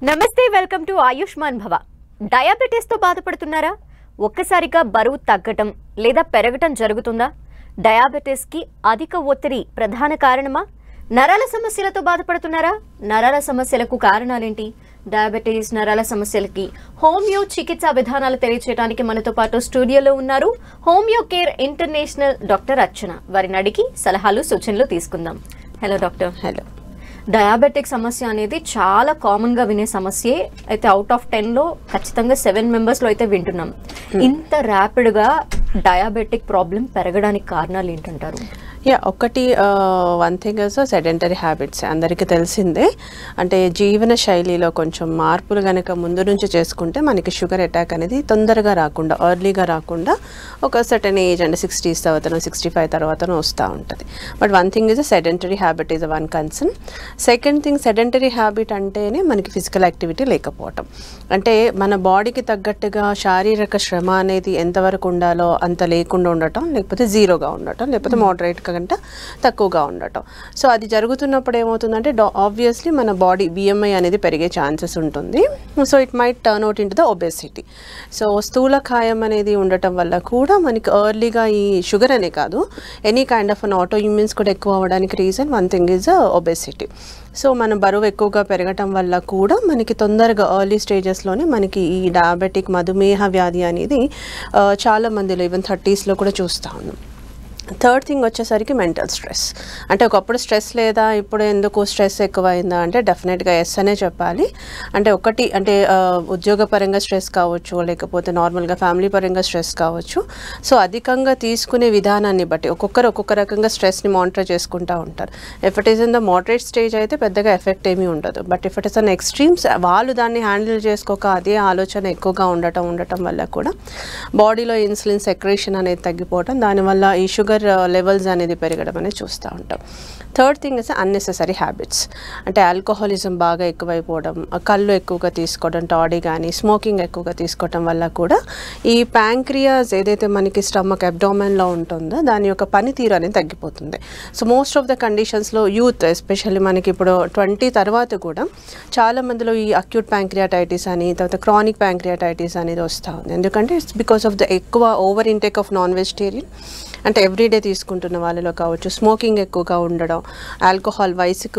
నమస్తే, welcome to Ayushman భవ. Diabetes తో బాధపడుతున్నారా? ఒక్కసారిగా బరువు తగ్గటం లేదా పెరగటం జరుగుతుందా? డయాబెటిస్ కి అధిక ఒత్తిడి ప్రధాన కారణమా? నరాల సమస్యలతో బాధపడుతున్నారా? నరాల సమస్యలకు కారణాలేంటి? డయాబెటిస్ నరాల సమస్యలకి హోమియో చికిత్సా విధానాలు తెలియజేయడానికి మనతో పాటు స్టూడియోలో ఉన్నారు homeo care international doctor Archana. వారిని అడిగి సలహాలు సూచనలు తీసుకుందాం. Hello doctor. హలో. డయాబెటిక్ సమస్య అనేది చాలా కామన్ గా వినే సమస్యే. అయితే అవుట్ ఆఫ్ 10 లో ఖచ్చితంగా 7 మెంబర్స్ లో అయితే వింటున్నాం. ఇంత ర్యాపిడ్ గా డయాబెటిక్ ప్రాబ్లం పెరగడానికి కారణాలు ఏంటంటారు? ఒకటి one thing is sedentary habits. అందరికీ తెలిసిందే. అంటే జీవన శైలిలో కొంచెం మార్పులు కనుక ముందు నుంచి చేసుకుంటే మనకి షుగర్ అటాక్ అనేది తొందరగా రాకుండా, ఎర్లీగా రాకుండా ఒక సర్టెన్ ఏజ్ అంటే 60s తర్వాతనో 65 తర్వాతనో వస్తూ ఉంటుంది. But one thing is sedentary habit is one concern. Second thing, sedentary habit అంటేనే మనకి ఫిజికల్ యాక్టివిటీ లేకపోవటం. అంటే మన బాడీకి తగ్గట్టుగా శారీరక శ్రమ అనేది ఎంతవరకు ఉండాలో అంత లేకుండా ఉండటం, లేకపోతే జీరోగా ఉండటం, లేకపోతే మోడరేట్గా కంటే తక్కువగా ఉండటం. సో అది జరుగుతున్నప్పుడు ఏమవుతుందంటే ఆబ్వియస్లీ మన బాడీ BMI అనేది పెరిగే ఛాన్సెస్ ఉంటుంది. So it might turn out in to the obesity. So స్థూలకాయం అనేది ఉండటం వల్ల కూడా మనకి ఎర్లీగా ఈ షుగర్ అనే కాదు, any kind of an auto immunes కూడా ఎక్కువ అవ్వడానికి reason one thing is obesity. So మన బరువు ఎక్కువగా పెరగటం వల్ల కూడా మనకి తొందరగా ఎర్లీ స్టేజెస్లోనే మనకి ఈ డయాబెటిక్ మధుమేహ వ్యాధి అనేది చాలా మందిలో ఈవెన్ 30s లో కూడా చూస్తూ ఉన్నాం. థర్డ్ థింగ్ వచ్చేసరికి మెంటల్ స్ట్రెస్. అంటే ఒకప్పుడు స్ట్రెస్ లేదా, ఇప్పుడు ఎందుకు స్ట్రెస్ ఎక్కువైందా అంటే డెఫినెట్గా ఎస్ అనే చెప్పాలి. అంటే ఒకటి అంటే ఉద్యోగపరంగా స్ట్రెస్ కావచ్చు, లేకపోతే నార్మల్గా ఫ్యామిలీ పరంగా స్ట్రెస్ కావచ్చు. సో అధికంగా తీసుకునే విధానాన్ని బట్టి ఒక్కొక్కరు ఒక్కొక్క రకంగా స్ట్రెస్ని మానిటర్ చేసుకుంటూ ఉంటారు. If it is in the moderate stage అయితే పెద్దగా ఎఫెక్ట్ ఏమీ ఉండదు. But if it is on extremes, వాళ్ళు దాన్ని హ్యాండిల్ చేసుకోక అదే ఆలోచన ఎక్కువగా ఉండటం వల్ల కూడా బాడీలో ఇన్సులిన్ సెక్రేషన్ అనేది తగ్గిపోవడం, దానివల్ల ఈ షుగర్ లెవెల్స్ అనేది పెరగడం అనేది చూస్తూ ఉంటాం. Third thing is unnecessary habits. అంటే ఆల్కహాలిజం బాగా ఎక్కువైపోవడం, కళ్ళు ఎక్కువగా తీసుకోవడం, టాడీ కానీ స్మోకింగ్ ఎక్కువగా తీసుకోవడం వల్ల కూడా ఈ ప్యాంక్రియాస్ ఏదైతే మనకి స్టమక్ అబ్డామెన్లో ఉంటుందో దాని యొక్క పనితీరు అనేది తగ్గిపోతుంది. సో మోస్ట్ ఆఫ్ ద కండిషన్స్లో యూత్ ఎస్పెషల్లీ మనకి ఇప్పుడు 20 తర్వాత కూడా చాలా మందిలో ఈ అక్యూట్ ప్యాంక్రియాటైటిస్ అని, తర్వాత క్రానిక్ ప్యాంక్రియాటైటిస్ అనేది వస్తూ ఉంది. ఎందుకంటే ఇట్స్ బికాస్ ఆఫ్ ద ఎక్కువ over intake of non vegetarian, అంటే ఎవ్రీడే తీసుకుంటున్న వాళ్ళలో కావచ్చు, స్మోకింగ్ ఎక్కువగా ఉండడం, ఆల్కహాల్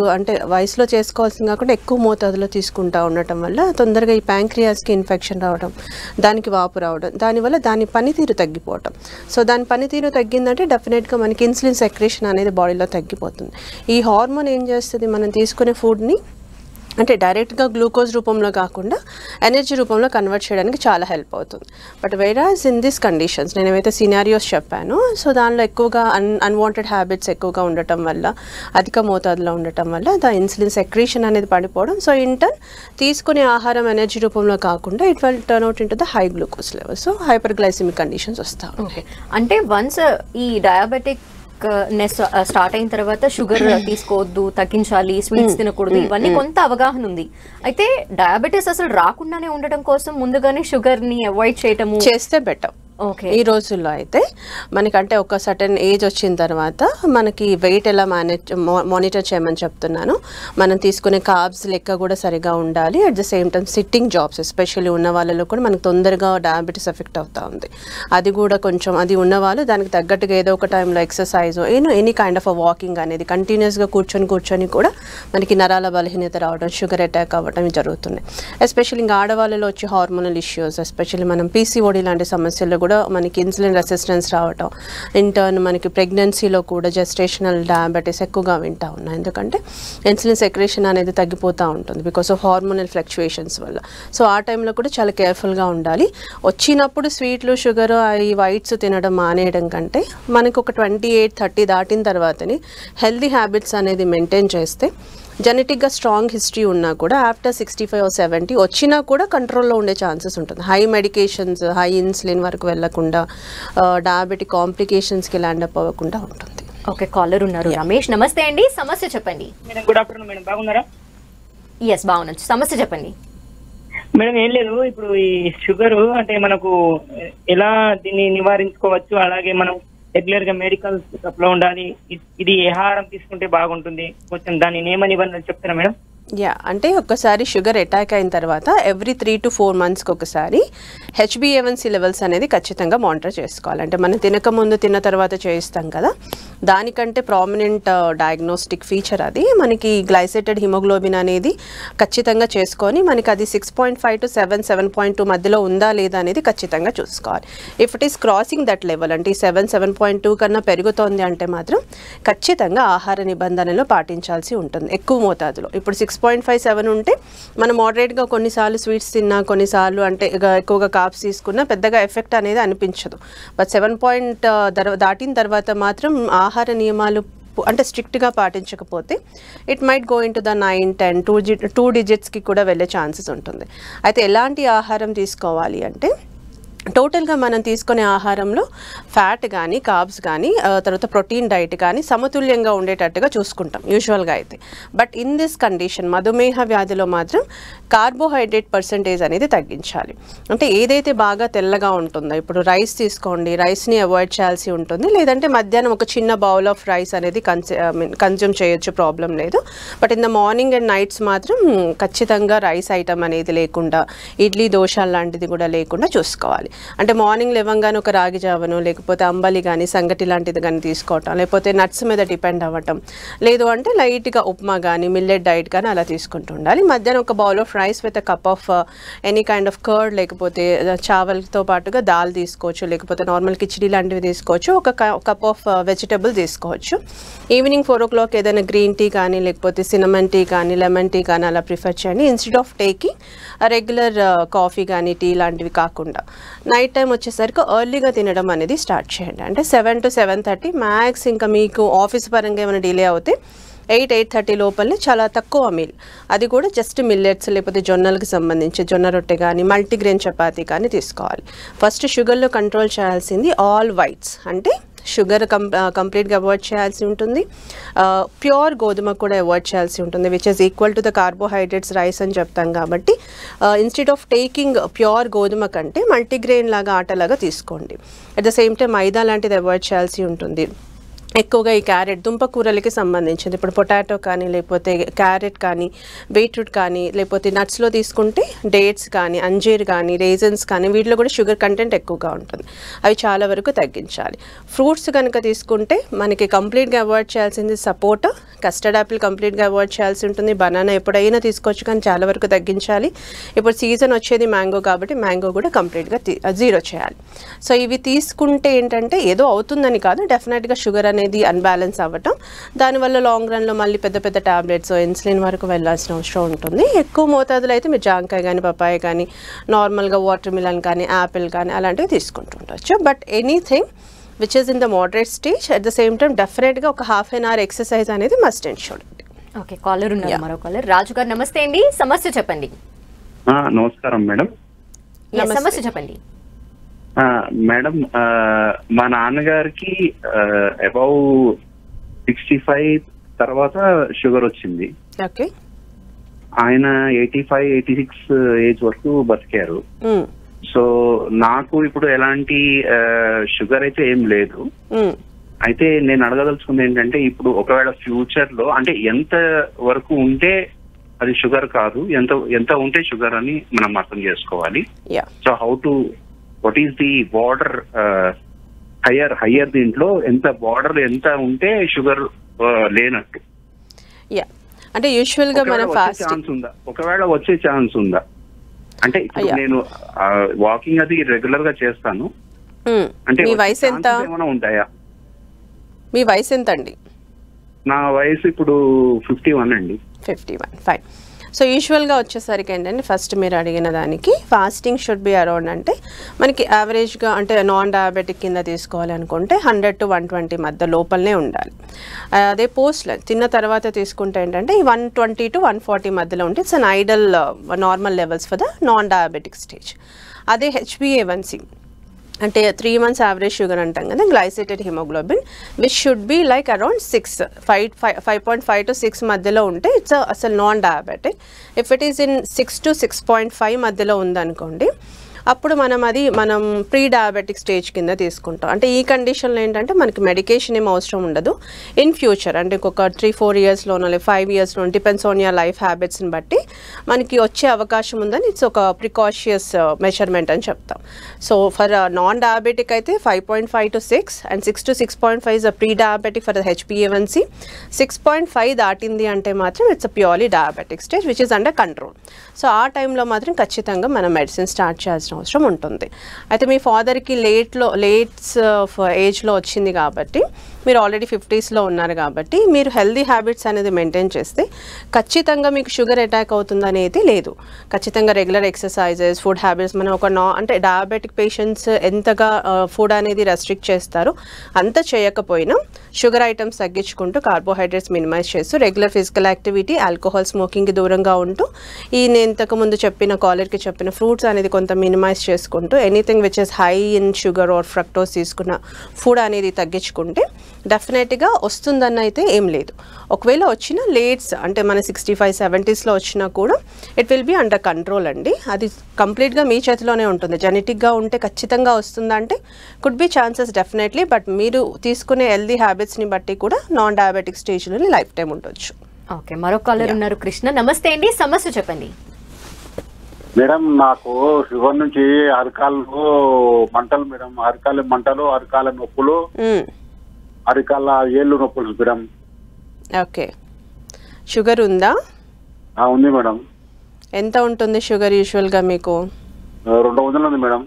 వయసులో చేసుకోవాల్సింది కాకుండా ఎక్కువ మోతాదులో తీసుకుంటూ ఉండటం వల్ల తొందరగా ఈ ప్యాంక్రియాస్కి ఇన్ఫెక్షన్ రావడం, దానికి వాపు రావడం, దానివల్ల దాని పనితీరు తగ్గిపోవడం. సో దాని పనితీరు తగ్గిందంటే డెఫినెట్గా మనకి ఇన్సులిన్ సెక్రేషన్ అనేది బాడీలో తగ్గిపోతుంది. ఈ హార్మోన్ ఏం చేస్తుంది, మనం తీసుకునే ఫుడ్ని అంటే డైరెక్ట్గా గ్లూకోజ్ రూపంలో కాకుండా ఎనర్జీ రూపంలో కన్వర్ట్ చేయడానికి చాలా హెల్ప్ అవుతుంది. But whereas in this conditions నేను ఏవైతే సినారియోస్ చెప్పానో, సో దానిలో ఎక్కువగా అన్వాంటెడ్ హ్యాబిట్స్ ఎక్కువగా ఉండటం వల్ల, అధిక మోతాదులో ఉండటం వల్ల ద ఇన్సులిన్ సెక్రేషన్ అనేది పడిపోవడం. సో ఇన్ టర్న్ తీసుకునే ఆహారం ఎనర్జీ రూపంలో కాకుండా it will turn out in to the high glucose level. So hyper glycemic conditions వస్తాయి. అంటే వన్స్ ఈ డయాబెటిక్ స్టార్ట్ అయిన తర్వాత షుగర్ తీసుకోవద్దు, తగ్గించాలి, స్వీట్స్ తినకూడదు, ఇవన్నీ కొంత అవగాహన ఉంది. అయితే డయాబెటిస్ అసలు రాకుండానే ఉండటం కోసం ముందుగానే షుగర్ ని అవాయిడ్ చేయటము చేస్తే బెటర్. ఈ రోజుల్లో అయితే మనకంటే ఒక సర్టెన్ ఏజ్ వచ్చిన తర్వాత మనకి వెయిట్ ఎలా మానిటర్ చేయమని చెప్తున్నాను. మనం తీసుకునే కార్బ్స్ లెక్క కూడా సరిగా ఉండాలి. At the same time sitting jobs especially ఉన్న వాళ్ళలో కూడా మనకు తొందరగా డయాబెటీస్ ఎఫెక్ట్ అవుతూ ఉంది. అది కూడా కొంచెం అది ఉన్నవాళ్ళు దానికి తగ్గట్టుగా ఏదో ఒక టైంలో exercise, any kind of walking అనేది కంటిన్యూస్గా కూర్చొని కూడా మనకి నరాల బలహీనత రావడం, షుగర్ అటాక్ అవ్వడం జరుగుతున్నాయి. ఎస్పెషల్లీ ఇంకా ఆడవాళ్ళలో వచ్చే హార్మోనల్ ఇష్యూస్, ఎస్పెషల్లీ మనం PCOD లాంటి సమస్యల్లో కూడా మనకి ఇన్సులిన్ రెసిస్టెన్స్ రావటం, ఇంటర్న్ మనకి ప్రెగ్నెన్సీలో కూడా జెస్టేషనల్ డయాబెటీస్ ఎక్కువగా వింటూ ఉన్నాయి. ఎందుకంటే ఇన్సులిన్ సెక్రేషన్ అనేది తగ్గిపోతూ ఉంటుంది బికాస్ ఆఫ్ హార్మోనల్ ఫ్లక్చుయేషన్స్ వల్ల. సో ఆ టైంలో కూడా చాలా కేర్ఫుల్గా ఉండాలి. వచ్చినప్పుడు స్వీట్లు, షుగర్, ఈ వైట్స్ తినడం మానేయడం కంటే మనకు ఒక 28-30 దాటిన తర్వాతని హెల్దీ హ్యాబిట్స్ అనేది మెయింటైన్ చేస్తే, జెనెటిక్గా స్ట్రాంగ్ హిస్టరీ ఉన్నా కూడా ఆఫ్టర్ 65 or 70 వచ్చినా కూడా కంట్రోల్లో ఉండే ఛాన్సెస్ ఉంటుంది. హై మెడికేషన్స్, హై ఇన్సులిన్ వరకు వెళ్లకుండా డయాబెటిక్ కాంప్లికేషన్స్కి ల్యాండ్ అప్ అవ్వకుండా ఉంటుంది. ఓకే, కాలర్ ఉన్నారు. రమేష్, నమస్తే అండి, సమస్య చెప్పండి. గుడ్ ఆఫ్టర్నూన్ మేడం, బాగున్నారా? ఎస్, బాగున్నాను. సమస్య చెప్పండి మేడం. ఏం లేదు, ఇప్పుడు ఈ షుగర్ అంటే మనకు ఎలా దీన్ని నివారించుకోవచ్చు, అలాగే మనం రెగ్యులర్ గా మెడికల్ చెకప్ లో ఉండాలి, ఇది ఆహారం తీసుకుంటే బాగుంటుంది, కొంచెం దాని నియమ నిబంధనలు చెప్తారా మేడం? అంటే ఒక్కసారి షుగర్ అటాక్ అయిన తర్వాత ఎవ్రీ 3 to 4 monthsకి ఒకసారి HbA1c లెవెల్స్ అనేది ఖచ్చితంగా మానిటర్ చేసుకోవాలి. అంటే మనం తినకముందు తిన్న తర్వాత చేయిస్తాం కదా, దానికంటే ప్రామినెంట్ డయాగ్నోస్టిక్ ఫీచర్ అది. మనకి గ్లైసేటెడ్ హిమోగ్లోబిన్ అనేది ఖచ్చితంగా చేసుకొని మనకి అది 6.5 to 7.2 మధ్యలో ఉందా లేదా అనేది ఖచ్చితంగా చూసుకోవాలి. If it is crossing that level అంటే 7.2 కన్నా పెరుగుతోంది అంటే మాత్రం ఖచ్చితంగా ఆహార నిబంధనలు పాటించాల్సి ఉంటుంది ఎక్కువ మోతాదులో. ఇప్పుడు 6.57 ఉంటే మనం మోడరేట్గా కొన్నిసార్లు స్వీట్స్ తిన్నా, కొన్నిసార్లు అంటే ఎక్కువగా కార్బ్స్ తీసుకున్నా పెద్దగా ఎఫెక్ట్ అనేది అనిపించదు. బట్ 7 దాటిన తర్వాత మాత్రం ఆహార నియమాలు అంటే స్ట్రిక్ట్గా పాటించకపోతే it might go in to the 9, 10, 2 digitsకి కూడా వెళ్ళే ఛాన్సెస్ ఉంటుంది. అయితే ఎలాంటి ఆహారం తీసుకోవాలి అంటే టోటల్గా మనం తీసుకునే ఆహారంలో ఫ్యాట్ కానీ కార్బ్స్ కానీ తర్వాత ప్రోటీన్ డైట్ కానీ సమతుల్యంగా ఉండేటట్టుగా చూసుకుంటాం యూజువల్గా అయితే. బట్ ఇన్ దిస్ కండిషన్ మధుమేహ వ్యాధిలో మాత్రం కార్బోహైడ్రేట్ పర్సంటేజ్ అనేది తగ్గించాలి. అంటే ఏదైతే బాగా తెల్లగా ఉంటుందో, ఇప్పుడు రైస్ తీసుకోండి, రైస్ని అవాయిడ్ చేయాల్సి ఉంటుంది. లేదంటే మధ్యాహ్నం ఒక చిన్న బౌల్ ఆఫ్ రైస్ అనేది కన్జ్యూమ్ చేయొచ్చు, ప్రాబ్లం లేదు. But in the morning and nights మాత్రం ఖచ్చితంగా రైస్ ఐటమ్ అనేది లేకుండా, ఇడ్లీ దోశ లాంటిది కూడా లేకుండా చూసుకోవాలి. అంటే మార్నింగ్ లేవంగానే ఒక రాగి జావను లేకపోతే అంబలి కానీ సంగటి లాంటిది కానీ తీసుకోవటం, లేకపోతే నట్స్ మీద డిపెండ్ అవ్వటం, లేదు అంటే లైట్గా ఉప్మా కానీ మిల్లెట్ డైట్ కానీ అలా తీసుకుంటూ ఉండాలి. మధ్యాహ్నం ఒక bowl of rice with a cup of any kind of curd, లేకపోతే చావల్తో పాటుగా దాల్ తీసుకోవచ్చు, లేకపోతే నార్మల్ కిచిడి లాంటివి తీసుకోవచ్చు, ఒక కప్ ఆఫ్ వెజిటబుల్ తీసుకోవచ్చు. ఈవినింగ్ 4 o'clock ఏదైనా గ్రీన్ టీ కానీ లేకపోతే సినమన్ టీ కానీ లెమన్ టీ కానీ అలా ప్రిఫర్ చేయండి, instead of taking regular coffee కానీ టీ లాంటివి కాకుండా. నైట్ టైం వచ్చేసరికి ఎర్లీగా తినడం అనేది స్టార్ట్ చేయండి. అంటే 7 to 7:30 మ్యాక్స్. ఇంకా మీకు ఆఫీస్ పరంగా ఏమైనా డిలే అవుతే 8-8:30 లోపలనే చాలా తక్కువ మీల్, అది కూడా జస్ట్ మిల్లెట్స్ లేకపోతే జొన్నలకు సంబంధించి జొన్న రొట్టె కానీ మల్టీగ్రెయిన్ చపాతీ కానీ తీసుకోవాలి. ఫస్ట్ షుగర్లో కంట్రోల్ చేయాల్సింది ఆల్ వైట్స్, అంటే షుగర్ కంప్లీట్గా అవాయిడ్ చేయాల్సి ఉంటుంది. ప్యూర్ గోధుమ కూడా అవాయిడ్ చేయాల్సి ఉంటుంది, which is equal to the carbohydrates rice అని చెప్తాం కాబట్టి ఇన్స్టెడ్ ఆఫ్ టేకింగ్ ప్యూర్ గోధుమ కంటే మల్టీగ్రెయిన్ లాగా ఆటలాగా తీసుకోండి. At the same time maida లాంటిది అవాయిడ్ చేయాల్సి ఉంటుంది. ఎక్కువగా ఈ క్యారెట్ దుంప కూరలకి సంబంధించింది, ఇప్పుడు పొటాటో కానీ లేకపోతే క్యారెట్ కానీ బీట్రూట్ కానీ లేకపోతే నట్స్లో తీసుకుంటే డేట్స్ కానీ అంజీర్ కానీ రేజన్స్ కానీ వీటిలో కూడా షుగర్ కంటెంట్ ఎక్కువగా ఉంటుంది, అవి చాలా వరకు తగ్గించాలి. ఫ్రూట్స్ కనుక తీసుకుంటే మనకి కంప్లీట్గా అవాయిడ్ చేయాల్సింది సపోటా, కస్టర్డ్ యాపిల్ కంప్లీట్గా అవాయిడ్ చేయాల్సి ఉంటుంది. బనానా ఎప్పుడైనా తీసుకోవచ్చు కానీ చాలా వరకు తగ్గించాలి. ఇప్పుడు సీజన్ వచ్చేది మ్యాంగో కాబట్టి మ్యాంగో కూడా కంప్లీట్గా జీరో చేయాలి. సో ఇవి తీసుకుంటే ఏంటంటే ఏదో అవుతుందని కాదు, డెఫినెట్గా షుగర్ అనేది అన్బ్యాలెన్స్ అవ్వటం, దానివల్ల లాంగ్ రన్లో మళ్ళీ పెద్ద పెద్ద టాబ్లెట్స్ ఇన్సులిన్ వరకు వెళ్ళాల్సిన అవసరం ఉంటుంది. ఎక్కువ మోతాదులో అయితే మీరు జాంకాయ కానీ పపాయ కానీ నార్మల్గా వాటర్ మిలన్ కానీ యాపిల్ కానీ అలాంటివి తీసుకుంటూ ఉండొచ్చు. But anything which is in the moderate stage at the same time డెఫినెట్గా ఒక half an hour ఎక్సర్సైజ్ అనేది must and should. Okay, caller ఉన్నారు, మరో కాలర్. రాజు గారు నమస్తే అండి, సమస్య చెప్పండి. నమస్కారం మేడం. సమస్య చెప్పండి మేడం. మా నాన్నగారికి అబౌవ్ 65 తర్వాత షుగర్ వచ్చింది. ఓకే. ఆయన 85-86 ఏజ్ వరకు బతికారు. సో నాకు ఇప్పుడు ఎలాంటి షుగర్ అయితే ఏం లేదు. అయితే నేను అడగదలుచుకుంది ఏంటంటే ఇప్పుడు ఒకవేళ ఫ్యూచర్ లో అంటే ఎంత వరకు ఉంటే అది షుగర్ కాదు, ఎంత ఉంటే షుగర్ అని మనం అర్థం చేసుకోవాలి. So how to what is the border higher దీంట్లో ఎంత బార్డర్ ఎంత ఉంటే షుగర్ లేనట్టు? అంటే యూజువల్ గా మనం ఛాన్స్ ఉందా, ఒకవేళ వచ్చే ఛాన్స్ ఉందా? అంటే నేను వాకింగ్ అది రెగ్యులర్ గా చేస్తాను. అంటే మీ వయసు ఎంత? ఏమైనా ఉంటాయా? మీ వయసు ఎంత అండి? నా వయసు ఇప్పుడు 51 అండి. 51, ఫైన్. సో యూజువల్గా వచ్చేసరికి ఏంటంటే ఫస్ట్ మీరు అడిగిన దానికి ఫాస్టింగ్ షుడ్ బి అరౌండ్ అంటే మనకి యావరేజ్గా అంటే నాన్ డయాబెటిక్ కింద తీసుకోవాలి అనుకుంటే 100 to 120 మధ్య లోపలనే ఉండాలి. అదే పోస్ట్ తిన్న తర్వాత తీసుకుంటే ఏంటంటే 120 to 140 మధ్యలో ఉంటే it's an ideal normal levels for the non diabetic stage. అదే HbA1c అంటే 3 months యావరేజ్ షుగర్ అంటాం కదా, glycated haemoglobin which should be like around 5.5 to 6 మధ్యలో ఉంటే ఇట్స్ అసలు non diabetic. If it is in 6 to 6.5 మధ్యలో ఉందనుకోండి అప్పుడు మనం ప్రీ డయాబెటిక్ స్టేజ్ కింద తీసుకుంటాం. అంటే ఈ కండిషన్లో ఏంటంటే మనకి మెడికేషన్ ఏం అవసరం ఉండదు. ఇన్ ఫ్యూచర్ అంటే ఒక 3-4 ఇయర్స్లోనో లేదా 5 ఇయర్స్లో డిపెండ్స్ ఆన్ యర్ లైఫ్ హ్యాబిట్స్ని బట్టి మనకి వచ్చే అవకాశం ఉందని ఇట్స్ ఒక ప్రికాషియస్ మెజర్మెంట్ అని చెప్తాం. సో ఫర్ నాన్ డయాబెటిక్ అయితే 5.5 to 6 and 6 to 6.5 is a pre diabetic for HbA1c. 6.5 దాటింది అంటే మాత్రం it's a purely diabetic stage which is under control. So ఆ టైంలో మాత్రం ఖచ్చితంగా మనం మెడిసిన్ స్టార్ట్ చేయాల్సిన అవసరం ఉంటుంది. అయితే మీ ఫాదర్కి లేట్స్ ఏజ్లో వచ్చింది కాబట్టి మీరు ఆల్రెడీ 50sలో ఉన్నారు కాబట్టి మీరు హెల్దీ హ్యాబిట్స్ అనేది మెయింటైన్ చేస్తే ఖచ్చితంగా మీకు షుగర్ అటాక్ అవుతుంది అనేది లేదు. ఖచ్చితంగా రెగ్యులర్ ఎక్సర్సైజెస్, ఫుడ్ హ్యాబిట్స్ మనం అంటే డయాబెటిక్ పేషెంట్స్ ఎంతగా ఫుడ్ అనేది రెస్ట్రిక్ట్ చేస్తారో అంత చేయకపోయినా షుగర్ ఐటమ్స్ తగ్గించుకుంటూ కార్బోహైడ్రేట్స్ మినిమైజ్ చేస్తూ రెగ్యులర్ ఫిజికల్ యాక్టివిటీ, ఆల్కహాల్ స్మోకింగ్కి దూరంగా ఉంటూ నేను ఇంతకుముందు చెప్పిన కాలర్కి చెప్పిన ఫ్రూట్స్ అనేది కొంత మినిమైజ్ చేసుకుంటూ anything which is high in sugar or fructose తీసుకున్న ఫుడ్ అనేది తగ్గించుకుంటే డెఫినెట్గా వస్తుందన్న అయితే ఏం లేదు. ఒకవేళ వచ్చిన లేట్స్ అంటే మన 65-70sలో వచ్చినా కూడా it will be under control అండి. అది కంప్లీట్గా మీ చేతిలోనే ఉంటుంది. జెనెటిక్గా ఉంటే ఖచ్చితంగా వస్తుందంటే could be chances definitely. But మీరు తీసుకునే హెల్దీ హ్యాబిట్స్ని బట్టి కూడా నాన్ డయాబెటిక్ స్టేజ్లోనే లైఫ్ టైం ఉండొచ్చు. ఓకే, మరో కాలర్ ఉన్నారు. కృష్ణ, నమస్తే అండి, సమస్య చెప్పండి. మేడం నాకు షుగర్ నుంచి అరికాలు మంటలు మేడం, అరికాల మంటలు, అరికాల నొప్పులు, అరికాల ఏళ్ళు నొప్పులు మేడం. ఓకే, షుగర్ ఉందా? ఉంది మేడం. ఎంత ఉంటుంది షుగర్ యూజువల్గా మీకు? 200 ఉంది మేడం.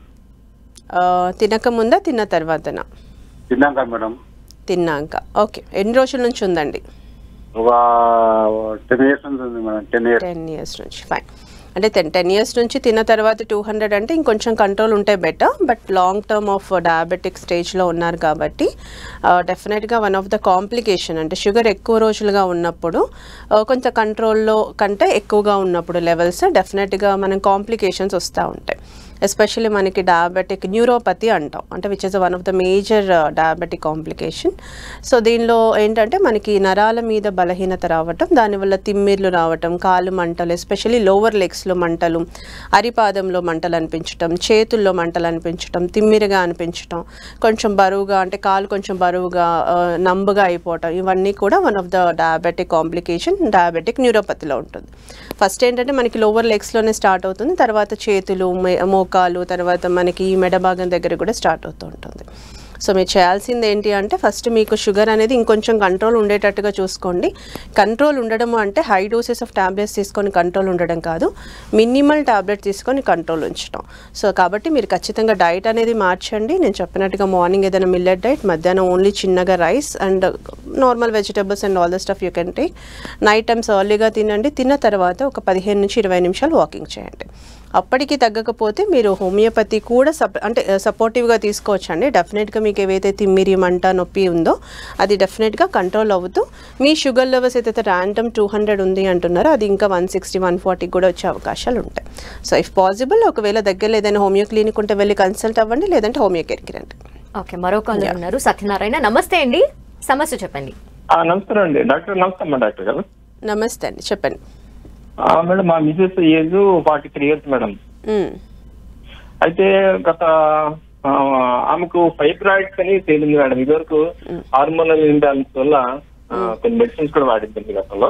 తినక ముందా తిన్న తర్వాతనా? తిన్నాక మేడం. తిన్నాక. ఓకే, ఎన్ని రోజుల నుంచి ఉందండి? ఒక 10 years నుంచి ఉంది మేడం. 10 years నుంచి. ఫైన్. అంటే 10 years నుంచి తిన్న తర్వాత 200 అంటే ఇంకొంచెం కంట్రోల్ ఉంటే better. But long term of diabetic స్టేజ్లో ఉన్నారు కాబట్టి డెఫినెట్గా వన్ ఆఫ్ ద కాంప్లికేషన్ అంటే షుగర్ ఎక్కువ రోజులుగా ఉన్నప్పుడు కొంత కంట్రోల్లో కంటే ఎక్కువగా ఉన్నప్పుడు లెవెల్స్ డెఫినెట్గా మనం కాంప్లికేషన్స్ వస్తూ ఉంటాయి. ఎస్పెషల్లీ మనకి డయాబెటిక్ న్యూరోపతి అంటాం, అంటే which is one of the major diabetic complication. So దీనిలో ఏంటంటే మనకి నరాల మీద బలహీనత రావటం, దానివల్ల తిమ్మిర్లు రావటం, కాళ్ళు మంటలు, ఎస్పెషల్లీ లోవర్ లెగ్స్లో మంటలు, అరిపాదంలో మంటలు అనిపించటం, చేతుల్లో మంటలు అనిపించటం, తిమ్మిరిగా అనిపించటం, కొంచెం బరువుగా అంటే కాలు కొంచెం బరువుగా నంబుగా అయిపోవటం, ఇవన్నీ కూడా one of the diabetic complication diabetic న్యూరోపతిలో ఉంటుంది. ఫస్ట్ ఏంటంటే మనకి లోవర్ లెగ్స్లోనే స్టార్ట్ అవుతుంది, తర్వాత చేతులు, మోకాలు, తర్వాత మనకి ఈ మెడ భాగం దగ్గర కూడా స్టార్ట్ అవుతూ ఉంటుంది. సో మీరు చేయాల్సింది ఏంటి అంటే ఫస్ట్ మీకు షుగర్ అనేది ఇంకొంచెం కంట్రోల్ ఉండేటట్టుగా చూసుకోండి. కంట్రోల్ ఉండడం అంటే హై డోసెస్ ఆఫ్ టాబ్లెట్స్ తీసుకొని కంట్రోల్ ఉండడం కాదు, మినిమల్ టాబ్లెట్ తీసుకొని కంట్రోల్ ఉంచడం. సో కాబట్టి మీరు ఖచ్చితంగా డైట్ అనేది మార్చండి. నేను చెప్పినట్టుగా మార్నింగ్ ఏదైనా మిల్లెట్ డైట్, మధ్యాహ్నం ఓన్లీ చిన్నగా rice and normal vegetables and all the stuff you can take. Night times ఎర్లీగా తినండి. తిన్న తర్వాత ఒక 15 నుంచి 20 నిమిషాలు వాకింగ్ చేయండి. అప్పటికి తగ్గకపోతే మీరు హోమియోపతి కూడా సపోర్టివ్గా తీసుకోవచ్చండి. డెఫినెట్గా మీకు ఏవైతే తిమ్మిరి, మంట, నొప్పి ఉందో అది డెఫినెట్గా కంట్రోల్ అవుతూ మీ షుగర్ లెవెల్స్ అయితే ర్యాండమ్ 200 ఉంది అంటున్నారో అది ఇంకా 160, 140 కూడా వచ్చే అవకాశాలు ఉంటాయి. సో ఇఫ్ పాసిబుల్ ఒకవేళ దగ్గరలో ఏదైనా హోమియో క్లినిక్ ఉంటే వెళ్ళి కన్సల్ట్ అవ్వండి, లేదంటే హోమియో కేర్కి రండి. ఓకే, మరో కాలర్ ఉన్నారు. సత్యనారాయణ, నమస్తే అండి, సమస్య చెప్పండి. నమస్కారం అండి డాక్టర్. నమస్తే డాక్టర్ గారు. నమస్తే అండి, చెప్పండి. మేడం మా మిసెస్ ఏజ్ 43 years మేడం. అయితే గత ఆమెకు ఫైబ్రాయిడ్స్ అని తేలింది మేడం. ఇదివరకు హార్మోనల్ ఇంబ్యాలెన్స్ వల్ల కొన్ని మెడిసిన్స్ కూడా వాడింది గతంలో.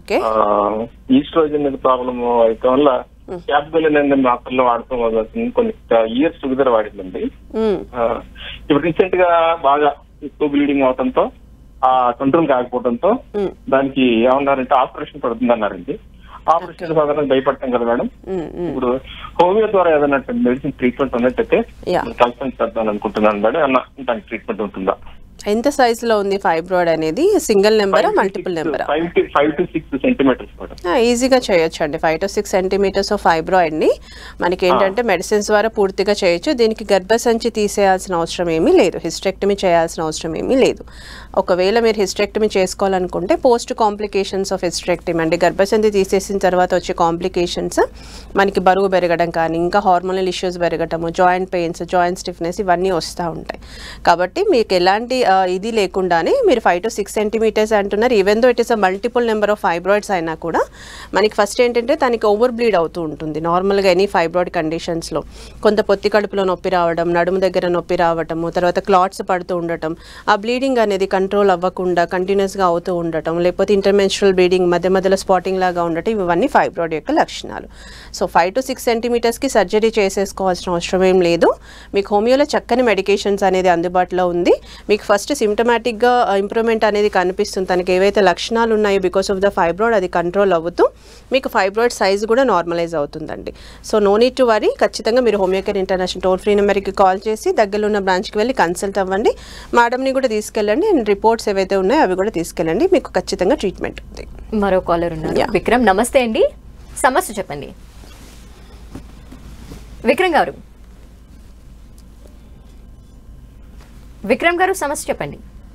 ఈస్ట్రోజన్ ప్రాబ్లం అయితే వల్ల క్యాప్బెలిన్ అనే మాత్రలో వాడటం వల్ల కొన్ని ఇయర్స్ టుగెదర్ వాడిందండి. ఇప్పుడు రీసెంట్ గా బాగా ఎక్కువ బ్లీడింగ్ అవడంతో ఆ కంట్రోల్ కాకపోవడంతో దానికి ఏమన్నారంటే ఆపరేషన్ పడుతుంది అన్నారండి. ఆపరేషన్ సాధారణ భయపడతాం కదా మేడం. ఇప్పుడు హోమియో ద్వారా ఏదైనా మెడిసిన్ ట్రీట్మెంట్ ఉన్నట్టయితే కన్సల్ట్ చేద్దాం అనుకుంటున్నాను మేడం. దానికి ట్రీట్మెంట్ ఉంటుందా? ఎంత సైజులో ఉంది ఫైబ్రాయిడ్ అనేది? సింగిల్ నెంబరా, మల్టిపుల్ నెంబరా? 5 to 6 centimeters. ఈజీగా చేయొచ్చు అండి 5 to 6 centimeters ఆఫ్ ఫైబ్రాయిడ్ని. మనకి ఏంటంటే మెడిసిన్స్ ద్వారా పూర్తిగా చేయొచ్చు. దీనికి గర్భసంచి తీసేయాల్సిన అవసరం ఏమీ లేదు, హిస్టెక్టమీ చేయాల్సిన అవసరం ఏమీ లేదు. ఒకవేళ మీరు హిస్టెక్టమీ చేసుకోవాలనుకుంటే పోస్ట్ కాంప్లికేషన్స్ ఆఫ్ హిస్టెక్టమీ అంటే గర్భసంచి తీసేసిన తర్వాత వచ్చే కాంప్లికేషన్స్ మనకి బరువు పెరగడం కానీ, ఇంకా హార్మోనల్ ఇష్యూస్ పెరగటము, జాయింట్ పెయిన్స్, జాయింట్ స్టిఫ్నెస్ ఇవన్నీ వస్తూ ఉంటాయి. కాబట్టి మీకు ఎలాంటి ఇది లేకుండానే మీరు 5 to 6 సెంటీమీటర్స్ అంటున్నారు. Even though it is a multiple number of fibroids అయినా కూడా మనకి ఫస్ట్ ఏంటంటే దానికి ఓవర్ బ్లీడ్ అవుతూ ఉంటుంది. నార్మల్గా ఎనీ ఫైబ్రాయిడ్ కండిషన్స్లో కొంత పొత్తి కడుపులో నొప్పి రావడం, నడుము దగ్గర నొప్పి రావటము, తర్వాత క్లాట్స్ పడుతూ ఉండటం, ఆ బ్లీడింగ్ అనేది కంట్రోల్ అవ్వకుండా కంటిన్యూస్గా అవుతూ ఉండటం, లేకపోతే ఇంటర్మెన్స్ట్రల్ బ్లీడింగ్ మధ్య మధ్యలో స్పాటింగ్ లాగా ఉండటం, ఇవన్నీ ఫైబ్రాయిడ్ యొక్క లక్షణాలు. సో 5 to 6 సెంటీమీటర్స్కి సర్జరీ చేసేసుకోవాల్సిన అవసరం ఏం లేదు. మీకు హోమియోలో చక్కని మెడికేషన్స్ అనేది అందుబాటులో ఉంది. మీకు ఫస్ట్ సిమ్టమాటిక్గా ఇంప్రూవ్మెంట్ అనేది కనిపిస్తుంది. తనకి ఏవైతే లక్షణాలు ఉన్నాయో బికాస్ ఆఫ్ ద ఫైబ్రాయిడ్ అది కంట్రోల్ అవుతూ మీకు ఫైబ్రాయిడ్ సైజ్ కూడా నార్మలైజ్ అవుతుందండి. So no need to worry. ఖచ్చితంగా మీరు Homeo care International toll free నెంబర్కి కాల్ చేసి దగ్గరలో ఉన్న బ్రాంచ్కి వెళ్ళి కన్సల్ట్ అవ్వండి. మేడంని కూడా తీసుకెళ్ళండి అండ్ రిపోర్ట్స్ ఏవైతే ఉన్నాయో అవి కూడా తీసుకెళ్ళండి. మీకు ఖచ్చితంగా ట్రీట్మెంట్ ఉంది. మరో కాలర్ ఉన్నారు. విక్రమ్ నమస్తే అండి, సమస్య చెప్పండి. విక్రమ్ గారు సమస్య చెప్పండి.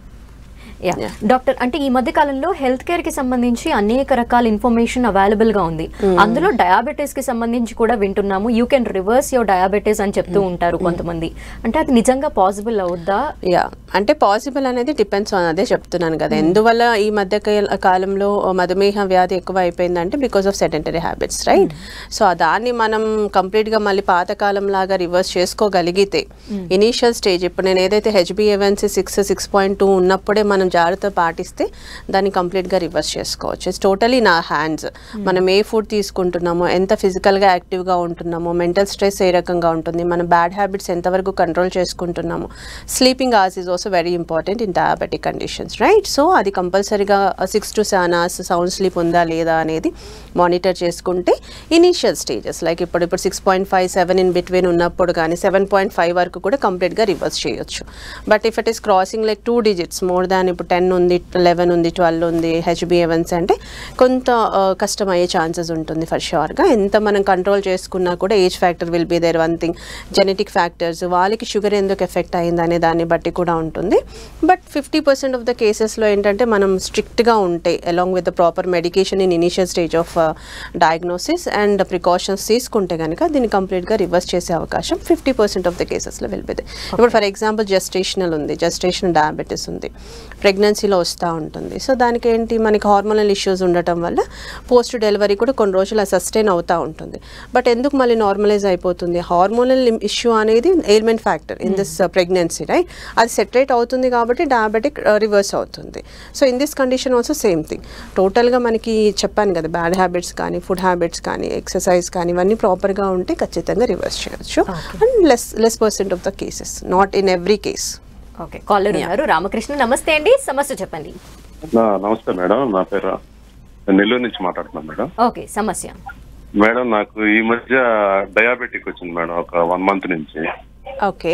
డాక్టర్, అంటే ఈ మధ్య కాలంలో హెల్త్ కేర్ కి సంబంధించి అనేక రకాల ఇన్ఫర్మేషన్ అవైలబుల్ గా ఉంది. అందులో డయాబెటీస్ కి సంబంధించి కూడా వింటున్నాము. You can reverse your diabetes అని చెప్తూ ఉంటారు కొంతమంది. అంటే అది నిజంగా పాసిబుల్ అవుద్దా? అంటే పాసిబుల్ అనేది డిపెండ్స్ ఆన్, అదే చెప్తున్నాను కదా. ఎందువల్ల ఈ మధ్య కాలంలో మధుమేహ వ్యాధి ఎక్కువ అయిపోయిందంటే because of sedentary habits, right? So దాన్ని మనం కంప్లీట్ గా మళ్ళీ పాతకాలం లాగా రివర్స్ చేసుకోగలిగితే ఇనీషియల్ స్టేజ్, ఇప్పుడు నేను ఏదైతే HbA1c 6.2 ఉన్నప్పుడే మనం జాగ్రత్త పాటిస్తే దాన్ని కంప్లీట్గా రివర్స్ చేసుకోవచ్చు. ఇట్స్ టోటలీ నా హ్యాండ్స్. మనం ఏ ఫుడ్ తీసుకుంటున్నామో, ఎంత ఫిజికల్గా యాక్టివ్గా ఉంటున్నామో, మెంటల్ స్ట్రెస్ ఏ రకంగా ఉంటుంది, మన బ్యాడ్ హ్యాబిట్స్ ఎంతవరకు కంట్రోల్ చేసుకుంటున్నామో, sleeping hours is also very important in diabetic conditions, right? So అది కంపల్సరీగా 6 to 7 hours సౌండ్ స్లీప్ ఉందా లేదా అనేది మానిటర్ చేసుకుంటే ఇనీషియల్ స్టేజెస్ లైక్ ఇప్పుడు 6.5, 7 ఇన్ బిట్వీన్ ఉన్నప్పుడు కానీ 7.5 వరకు కూడా కంప్లీట్గా రివర్స్ చేయొచ్చు. But if it is crossing like 2 digits more than, ఇప్పుడు 10 ఉంది, 11 ఉంది, 12 ఉంది HbA1c అంటే కొంత కష్టం అయ్యే ఛాన్సెస్ ఉంటుంది ఫర్ షూర్గా. ఎంత మనం కంట్రోల్ చేసుకున్నా కూడా age factor will be there. One thing, genetic factors, వాళ్ళకి షుగర్ ఎందుకు ఎఫెక్ట్ అయింది అనే దాన్ని బట్టి కూడా ఉంటుంది. బట్ 50% ఆఫ్ ద కేసెస్లో ఏంటంటే మనం స్ట్రిక్ట్గా ఉంటే along with the proper medication in initial stage of diagnosis and precautions తీసుకుంటే కనుక దీన్ని కంప్లీట్గా రివర్స్ చేసే అవకాశం 50% ఆఫ్ ద కేసెస్లో విల్ బి దేర్. ఇప్పుడు ఫర్ ఎగ్జాంపుల్ జెస్టేషనల్ ఉంది, జెస్టేషనల్ డయాబెటీస్ ఉంది, ప్రెగ్నెన్సీలో వస్తూ ఉంటుంది. సో దానికి ఏంటి, మనకి హార్మోనల్ ఇష్యూస్ ఉండటం వల్ల పోస్ట్ డెలివరీ కూడా కొన్ని రోజులు సస్టైన్ అవుతూ ఉంటుంది. బట్ ఎందుకు మళ్ళీ నార్మలైజ్ అయిపోతుంది? హార్మోనల్ ఇష్యూ అనేది ailment factor in this pregnancy, right? అది సెటరేట్ అవుతుంది కాబట్టి డయాబెటిక్ రివర్స్ అవుతుంది. So in this condition also same thing. టోటల్గా మనకి చెప్పాను కదా, బ్యాడ్ హ్యాబిట్స్ కానీ, ఫుడ్ హ్యాబిట్స్ కానీ, ఎక్సర్సైజ్ కానీ ఇవన్నీ ప్రాపర్గా ఉంటే ఖచ్చితంగా రివర్స్ చేయొచ్చు. And less % of the cases, not in every case. Okay, caller ఉన్నారు. రామకృష్ణ నమస్తే అండి, సమస్య చెప్పండి. నమస్తే మేడం, నా పేరు నెల్లూరు నుంచి మాట్లాడుతున్నాను మేడం. ఓకే, సమస్య మేడం. నాకు ఈ మధ్య డయాబెటిక్ వచ్చింది మేడం, ఒక 1 month నుంచి. ఓకే.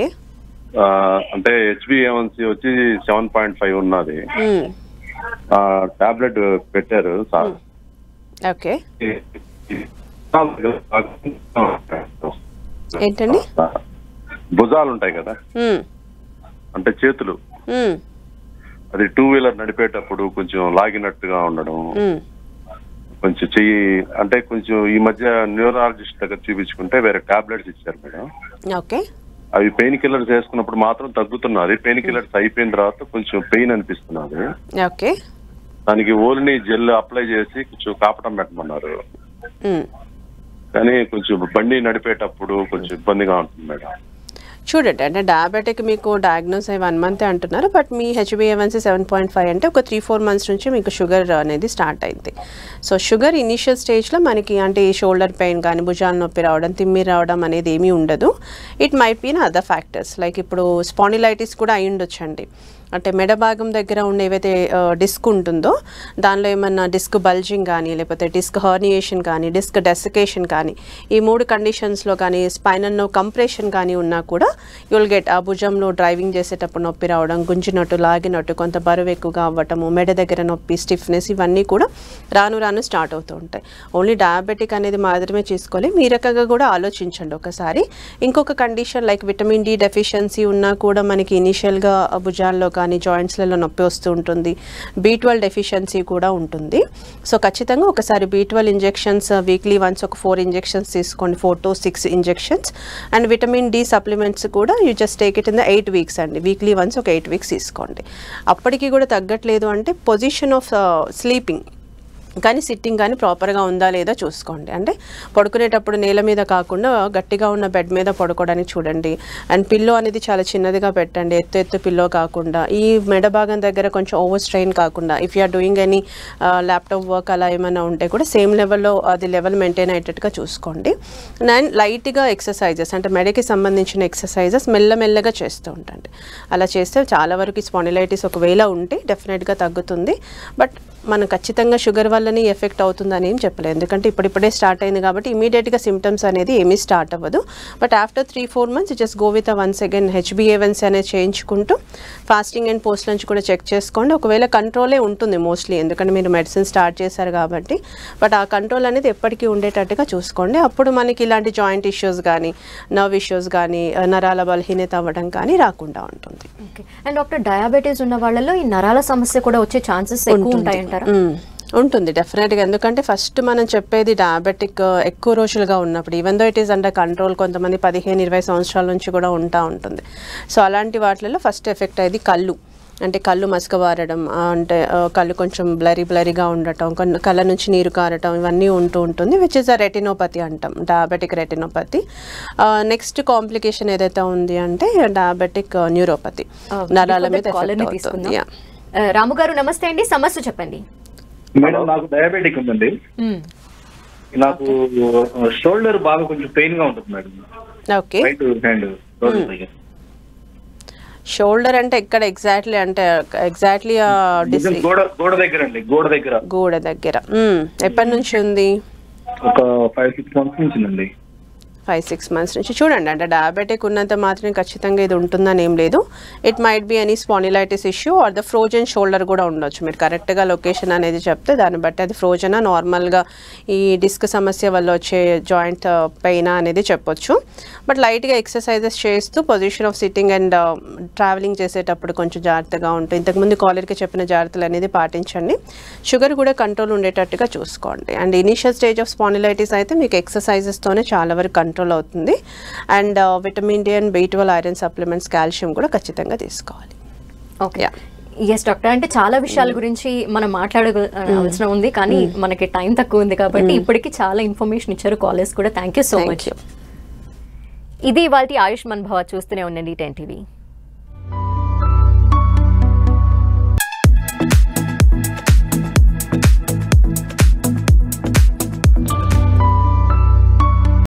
అంటే HbA1c వచ్చి 7.5 ఉన్నది. టాబ్లెట్ పెట్టారు సార్. ఓకే. ఏంటండి? భుజాలు ఉంటాయి కదా, అంటే చేతులు, అది 2-wheeler నడిపేటప్పుడు కొంచెం లాగినట్టుగా ఉండడం, కొంచెం చెయ్యి, అంటే కొంచెం ఈ మధ్య న్యూరాలజిస్ట్ దగ్గర చూపించుకుంటే వేరే టాబ్లెట్స్ ఇచ్చారు మేడం. ఓకే. అవి పెయిన్ కిల్లర్స్ వేసుకున్నప్పుడు మాత్రం తగ్గుతున్నది, పెయిన్ కిల్లర్స్ అయిపోయిన తర్వాత కొంచెం పెయిన్ అనిపిస్తున్నది. ఓకే. దానికి ఓల్ని జెల్ అప్లై చేసి కొంచెం కాపటం పెట్టమన్నారు. కానీ కొంచెం బండి నడిపేటప్పుడు కొంచెం ఇబ్బందిగా ఉంటుంది మేడం. చూడండి, అంటే డయాబెటిక్ మీకు డయాగ్నోస్ అయ్యి 1 month అంటున్నారు, బట్ మీ HbA1c 7.5 అంటే ఒక 3-4 months నుంచి మీకు షుగర్ అనేది స్టార్ట్ అయింది. సో షుగర్ ఇనిషియల్ స్టేజ్లో మనకి అంటే ఈ షోల్డర్ పెయిన్ కానీ, భుజాల నొప్పి రావడం, తిమ్మి రావడం అనేది ఏమీ ఉండదు. It might be other factors like ఇప్పుడు స్పాండిలైటిస్ కూడా అయి ఉండొచ్చండి. అంటే మెడ భాగం దగ్గర ఉండే ఏవైతే డిస్క్ ఉంటుందో దానిలో ఏమన్నా డిస్క్ బల్జింగ్ కానీ, లేకపోతే డిస్క్ హర్నియేషన్ కానీ, డిస్క్ డెసికేషన్ కానీ, ఈ 3 కండిషన్స్లో కానీ, స్పైనల్ నర్వ్ కంప్రెషన్ కానీ ఉన్నా కూడా యుల్ గెట్ ఆ భుజంలో డ్రైవింగ్ చేసేటప్పుడు నొప్పి రావడం, గుంజినట్టు, లాగినట్టు, కొంత బరువు ఎక్కువగా అవ్వటము, మెడ దగ్గర నొప్పి, స్టిఫ్నెస్, ఇవన్నీ కూడా రాను రాను స్టార్ట్ అవుతూ ఉంటాయి. ఓన్లీ డయాబెటిక్ అనేది మాత్రమే చేసుకోవాలి. మీ రకంగా కూడా ఆలోచించండి ఒకసారి. ఇంకొక condition like vitamin D deficiency ఉన్నా కూడా మనకి ఇనిషియల్గా భుజాల్లో కానీ జాయింట్స్లలో నొప్పి వస్తూ ఉంటుంది. B12 డెఫిషియన్సీ కూడా ఉంటుంది. సో ఖచ్చితంగా ఒకసారి B12 ఇంజెక్షన్స్ వీక్లీ వన్స్ ఒక 4 ఇంజెక్షన్స్ తీసుకోండి, 4 to 6 injections. And vitamin D supplements కూడా you just take it in the 8 weeks అండి. వీక్లీ వన్స్ ఒక 8 weeks తీసుకోండి. అప్పటికి కూడా తగ్గట్లేదు అంటే పొజిషన్ ఆఫ్ స్లీపింగ్ కానీ సిట్టింగ్ కానీ ప్రాపర్గా ఉందా లేదా చూసుకోండి. అంటే పడుకునేటప్పుడు నేల మీద కాకుండా గట్టిగా ఉన్న బెడ్ మీద పడుకోవడానికి చూడండి. అండ్ పిల్లో అనేది చాలా చిన్నదిగా పెట్టండి, ఎత్తు పిల్లో కాకుండా. ఈ మెడ భాగం దగ్గర కొంచెం ఓవర్ స్ట్రెయిన్ కాకుండా, if you are doing any laptop work అలా ఏమైనా ఉంటే కూడా సేమ్ లెవెల్లో అది లెవెల్ మెయింటైన్ అయ్యేటట్టుగా చూసుకోండి. అండ్ లైట్గా ఎక్సర్సైజెస్ అంటే మెడకి సంబంధించిన ఎక్సర్సైజెస్ మెల్లమెల్లగా చేస్తూ ఉండండి. అలా చేస్తే చాలా వరకు స్పాండిలైటిస్ ఒకవేళ ఉంటే డెఫినెట్గా తగ్గుతుంది. బట్ మనం ఖచ్చితంగా షుగర్ వల్లనే ఎఫెక్ట్ అవుతుందని ఏం చెప్పలేదు, ఎందుకంటే ఇప్పుడిప్పుడే స్టార్ట్ అయింది కాబట్టి ఇమీడియట్గా సిమ్టమ్స్ అనేది ఏమీ స్టార్ట్ అవ్వదు. But after 3-4 months just go with once again HbA1c అనేది చేయించుకుంటూ ఫాస్టింగ్ అండ్ పోస్ట్ లంచ్ కూడా చెక్ చేసుకోండి. ఒకవేళ కంట్రోలే ఉంటుంది మోస్ట్లీ, ఎందుకంటే మీరు మెడిసిన్ స్టార్ట్ చేశారు కాబట్టి. బట్ ఆ కంట్రోల్ అనేది ఎప్పటికీ ఉండేటట్టుగా చూసుకోండి. అప్పుడు మనకి ఇలాంటి జాయింట్ ఇష్యూస్ కానీ నర్వ్ ఇష్యూస్ కానీ నరాల బలహీనత అవ్వడం కానీ రాకుండా ఉంటుంది. అండ్ డాక్టర్, డయాబెటీస్ ఉన్న వాళ్ళలో ఈ నరాల సమస్య కూడా వచ్చే ఛాన్సెస్ ఎక్కువ ఉంటాయంటారా? ఉంటుంది డెఫినెట్గా. ఎందుకంటే ఫస్ట్ మనం చెప్పేది డయాబెటిక్ ఎక్కువ రోజులుగా ఉన్నప్పుడు, even though it is under control, కొంతమంది 15-20 సంవత్సరాల నుంచి కూడా ఉంటుంది. సో అలాంటి వాటిలలో ఫస్ట్ ఎఫెక్ట్ అయ్యేది కళ్ళు. అంటే కళ్ళు మసకబారడం, అంటే కళ్ళు కొంచెం బ్లరీగా ఉండటం, కళ్ళ నుంచి నీరు కారటం, ఇవన్నీ ఉంటుంది. విచ్ ఇస్ అ రెటినోపతి అంటాం, డయాబెటిక్ రెటినోపతి. నెక్స్ట్ కాంప్లికేషన్ ఏదైతే ఉంది అంటే డయాబెటిక్ న్యూరోపతి, నరాల మీద ఎఫెక్ట్ అవుతుంది. రాము గారు నమస్తే అండి, సమస్య చెప్పండి. మేడం, నాకు డయాబెటిక్ ఉందండి. నాకు షోల్డర్ బాగా కొంచెం పెయిన్ గా ఉంటుంది madam. Okay, right hand shoulder అంటే ఎక్కడ ఎగ్జాక్ట్లీ? అంటే ఎగ్జాక్ట్లీ గోడ దగ్గర. ఎప్పటి నుంచి ఉంది? ఒక 5-6 months నుంచి ఉందండి. 5-6 months నుంచి. చూడండి, అంటే డయాబెటిక్ ఉన్నంత మాత్రమే ఖచ్చితంగా ఇది ఉంటుందని ఏం లేదు. It might be any spondylitis issue or the frozen shoulder కూడా ఉండొచ్చు. మీరు కరెక్ట్గా లొకేషన్ అనేది చెప్తే దాన్ని బట్టి అది ఫ్రోజనా, నార్మల్గా ఈ డిస్క్ సమస్య వల్ల వచ్చే జాయింట్ పెయిన్ అనేది చెప్పొచ్చు. బట్ లైట్గా ఎక్సర్సైజెస్ చేస్తూ position of sitting and travelling చేసేటప్పుడు కొంచెం జాగ్రత్తగా ఉంటుంది. ఇంతకుముందు కాలర్కి చెప్పిన జాగ్రత్తలు అనేది పాటించండి. షుగర్ కూడా కంట్రోల్ ఉండేటట్టుగా చూసుకోండి. And initial stage of spondylitis అయితే మీకు ఎక్సర్సైజెస్తోనే చాలా వరకు కంట్రోల్ అవుతుంది. And vitamin D and B12 iron supplements, calcium కూడా ఖచ్చితంగా తీసుకోవాలి. Okay, yes doctor. అంటే చాలా విషయాల గురించి మనం మాట్లాడవలసిన ఉంది, కానీ మనకి టైం తక్కువ ఉంది కాబట్టి ఇప్పటికీ చాలా ఇన్ఫర్మేషన్ ఇచ్చారు కాలర్స్ కూడా. Thank you so much. ఇది ఇవాల్టి ఆయుష్మాన్ భవ. చూస్తూనే ఉండండి 10 TV.